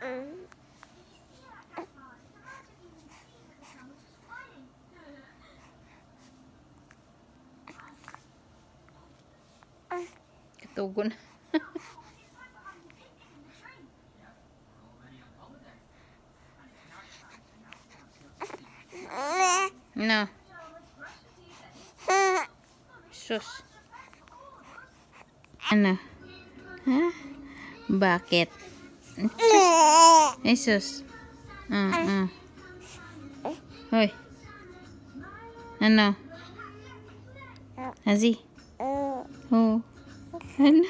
Katugon. No. Sus. Ano? Ha? Bakit? Sus. Hoy. Ano? Azzy. Oh. Ano?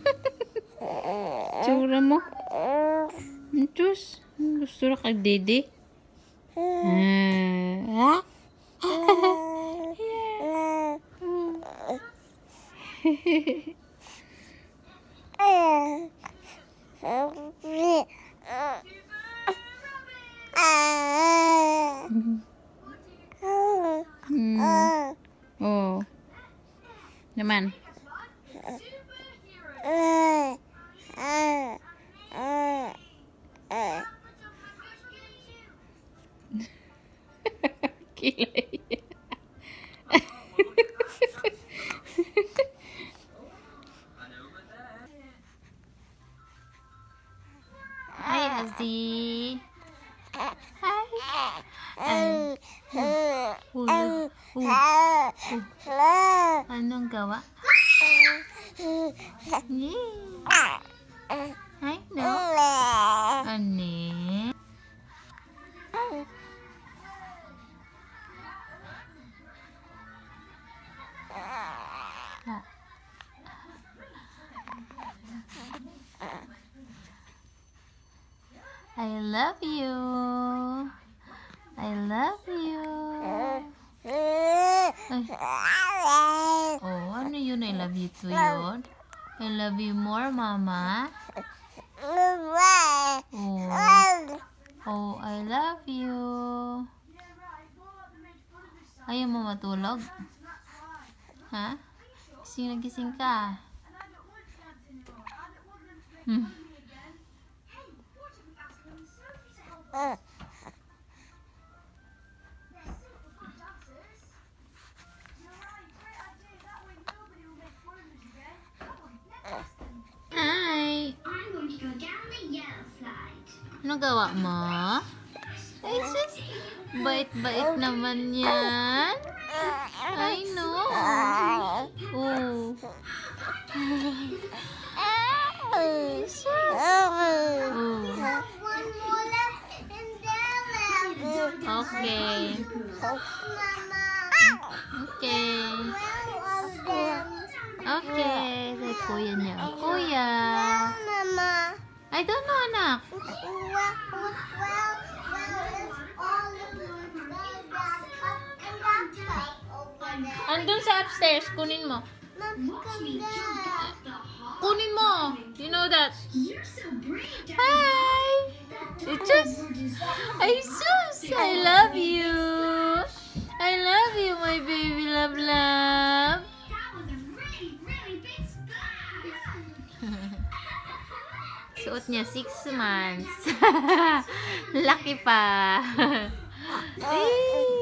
Tsura mo. Diyos. Gusto na kag-dede. Oh. Naman. Kilay. Hi, Azzy. Hi. Anong gawa? Hi, no? Ani? I love you. I love you. Oh, ano yun? I love you too yun. I love you more, Mama. Oh, I love you. Ayaw mo matulog? Ha? Gising ka. Hi. Ano gawa mo? Ay, sus. Bait-bait naman yan. I know. Oh. Sus. Okay. Okay. Say kuya niya. Kuya. I don't know, anak. Andun sa upstairs. Kunin mo. Kunin mo. You know that. Hi. It's just. I love you. I love you, my baby love. Suot niya 6 months. Laki pa.